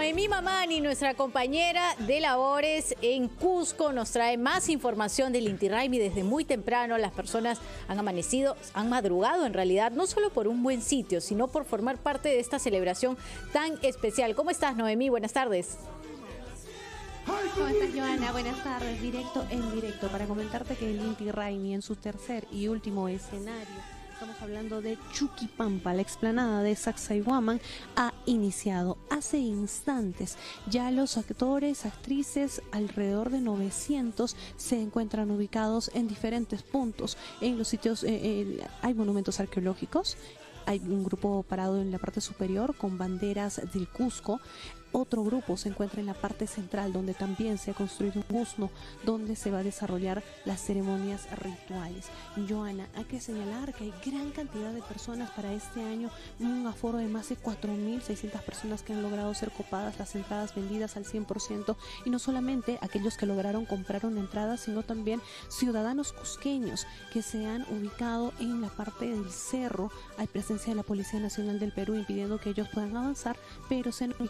Noemí Mamani, nuestra compañera de labores en Cusco, nos trae más información del Inti Raymi. Desde muy temprano las personas han madrugado en realidad, no solo por un buen sitio, sino por formar parte de esta celebración tan especial. ¿Cómo estás, Noemí? Buenas tardes. ¿Cómo estás, Joana? Buenas tardes, directo para comentarte que el Inti Raymi en su tercer y último escenario, estamos hablando de Chuquipampa, la explanada de Sacsayhuaman, ha iniciado hace instantes. Ya los actores, actrices, alrededor de 900, se encuentran ubicados en diferentes puntos. En los sitios hay monumentos arqueológicos. Hay un grupo parado en la parte superior con banderas del Cusco. Otro grupo se encuentra en la parte central, donde también se ha construido un musno donde se va a desarrollar las ceremonias rituales. Joana, hay que señalar que hay gran cantidad de personas para este año, un aforo de más de 4.600 personas que han logrado ser copadas, las entradas vendidas al 100%, y no solamente aquellos que lograron comprar una entrada, sino también ciudadanos cusqueños que se han ubicado en la parte del cerro. Hay presencia de la Policía Nacional del Perú impidiendo que ellos puedan avanzar, pero se han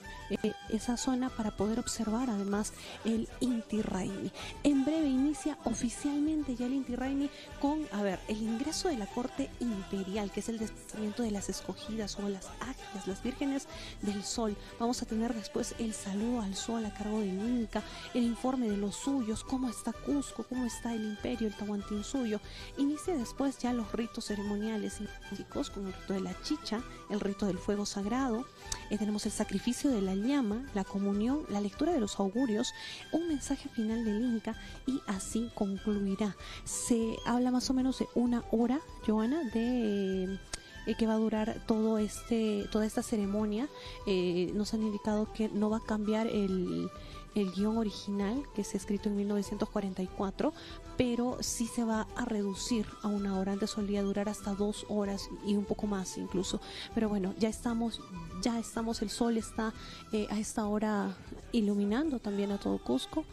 esa zona para poder observar además el Inti Raymi. En breve inicia oficialmente ya el Inti Raymi con, el ingreso de la corte imperial, que es el desplazamiento de las escogidas o las ágias, las vírgenes del sol. Vamos a tener después el saludo al sol a cargo del Inca, el informe de los suyos, cómo está Cusco, cómo está el imperio, el Tahuantinsuyo. Inicia después ya los ritos ceremoniales indígenas, con el rito de la chicha, el rito del fuego sagrado. Tenemos el sacrificio de la llama, la comunión, la lectura de los augurios, un mensaje final del Inca, y así concluirá. Se habla más o menos de una hora, Joana, de que va a durar toda esta ceremonia. Nos han indicado que no va a cambiar el guión original, que se ha escrito en 1944, pero sí se va a reducir a una hora. Antes solía durar hasta 2 horas y un poco más incluso. Pero bueno, ya estamos, el sol está a esta hora iluminando también a todo Cusco,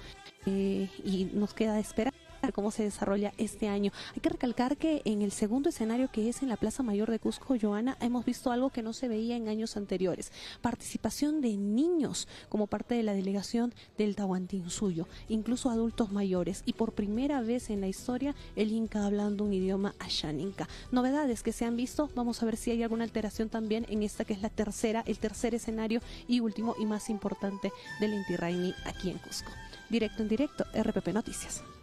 y nos queda esperar cómo se desarrolla este año. Hay que recalcar que en el segundo escenario, que es en la Plaza Mayor de Cusco, Joana, hemos visto algo que no se veía en años anteriores: participación de niños como parte de la delegación del Tahuantinsuyo, incluso adultos mayores, y por primera vez en la historia el Inca hablando un idioma Ashaninka. Novedades que se han visto. Vamos a ver si hay alguna alteración también en esta, que es el tercer escenario y último y más importante del Inti Raymi aquí en Cusco. En directo, RPP Noticias.